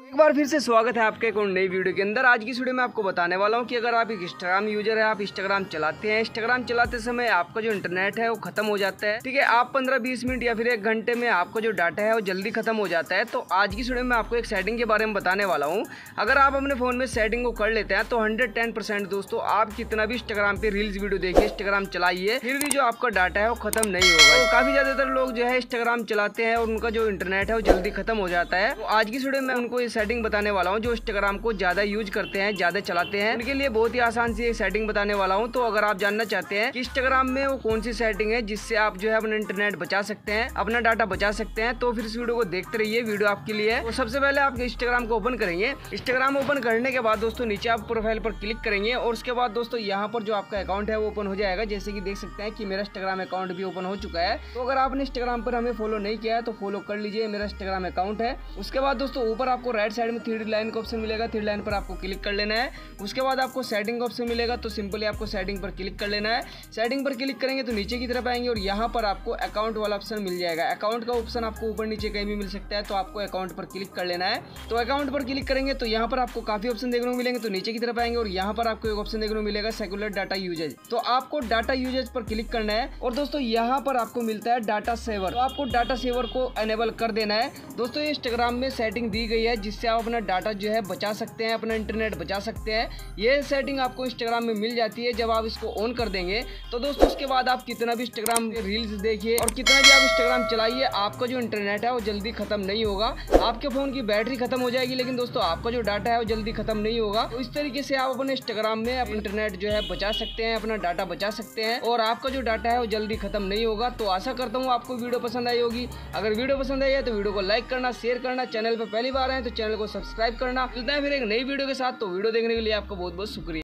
एक बार फिर से स्वागत है आपके एक और नई वीडियो के अंदर। आज की वीडियो में आपको बताने वाला हूं कि अगर आप एक इंस्टाग्राम यूजर है, आप इंस्टाग्राम चलाते हैं, इंस्टाग्राम चलाते समय आपका जो इंटरनेट है वो खत्म हो जाता है, ठीक है। आप 15-20 मिनट या फिर 1 घंटे में आपका जो डाटा है वो जल्दी खत्म हो जाता है। तो आज की वीडियो में आपको एक सेटिंग के बारे में बताने वाला हूँ। अगर आप अपने फोन में सेटिंग को कर लेते हैं तो 110% दोस्तों आप कितना भी इंस्टाग्राम पे रील्स वीडियो देखिए, इंस्टाग्राम चलाइए, फिर भी जो आपका डाटा है वो खत्म नहीं होगा। तो काफी ज्यादातर लोग जो है इंस्टाग्राम चलाते हैं और उनका जो इंटरनेट है वो जल्दी खत्म हो जाता है। तो आज की वीडियो में उनको ये सेटिंग बताने वाला हूँ जो इंस्टाग्राम को ज्यादा यूज करते हैं, ज्यादा चलाते हैं, उनके लिए बहुत ही आसान सी एक सेटिंग बताने वाला हूँ। तो अगर आप जानना चाहते हैं कि इंस्टाग्राम में वो कौन सी सेटिंग है जिससे आप जो है अपना इंटरनेट बचा सकते हैं, अपना डाटा बचा सकते हैं, तो फिर इस वीडियो को देखते रहिए। वीडियो आपके लिए है। तो सबसे पहले आप इंस्टाग्राम को ओपन करेंगे। इंस्टाग्राम ओपन करने के बाद दोस्तों नीचे आप प्रोफाइल पर क्लिक करेंगे और उसके बाद दोस्तों यहाँ पर जो आपका अकाउंट है वो ओपन हो जाएगा। जैसे कि देख सकते हैं कि मेरा इंस्टाग्राम अकाउंट भी ओपन हो चुका है। तो अगर आपने इंस्टाग्राम पर हमें फॉलो नहीं किया है तो फॉलो कर लीजिए, मेरा इंस्टाग्राम अकाउंट है। उसके बाद दोस्तों ऊपर आपको राइट साइड में 3 लाइन का ऑप्शन मिलेगा, 3 लाइन पर आपको क्लिक कर लेना है। उसके बाद आपको सेटिंग ऑप्शन मिलेगा, तो सिंपली आपको सेटिंग पर क्लिक कर लेना है। सेटिंग पर क्लिक करेंगे तो नीचे की तरफ आएंगे और यहाँ पर आपको अकाउंट वाला ऑप्शन मिल जाएगा। अकाउंट का ऑप्शन आपको ऊपर नीचे कहीं भी मिल सकता है, तो आपको अकाउंट पर क्लिक कर लेना है। तो अकाउंट पर क्लिक करेंगे तो यहाँ पर आपको काफी ऑप्शन देखने को मिलेंगे। तो नीचे की तरफ आएंगे और यहाँ पर आपको एक ऑप्शन देखने को मिलेगा सेक्युलर डाटा यूजेज। तो आपको डाटा यूजेज पर क्लिक करना है और दोस्तों यहाँ पर आपको मिलता है डाटा सेवर। तो आपको डाटा सेवर को एनेबल कर देना है। दोस्तों इंस्टाग्राम में सेटिंग दी गई है जिससे आप अपना डाटा जो है बचा सकते हैं, अपना इंटरनेट बचा सकते हैं। ये सेटिंग आपको इंस्टाग्राम में मिल जाती है जब आप इसको ऑन कर देंगे। तो दोस्तों उसके बाद आप कितना भी इंस्टाग्राम रील्स देखिए और कितना भी आप इंस्टाग्राम चलाइए, आपका जो इंटरनेट है वो जल्दी खत्म नहीं होगा। आपके फोन की बैटरी खत्म हो जाएगी लेकिन दोस्तों आपका जो डाटा है वो जल्दी खत्म नहीं होगा। तो इस तरीके से आप अपने इंस्टाग्राम में अपना इंटरनेट जो है बचा सकते हैं, अपना डाटा बचा सकते हैं और आपका जो डाटा है वो जल्दी खत्म नहीं होगा। तो आशा करता हूँ आपको वीडियो पसंद आई होगी। अगर वीडियो पसंद आई है तो वीडियो को लाइक करना, शेयर करना, चैनल पर पहली बार आए तो चैनल को सब्सक्राइब करना। मिलते हैं फिर एक नई वीडियो के साथ। तो वीडियो देखने के लिए आपका बहुत बहुत शुक्रिया।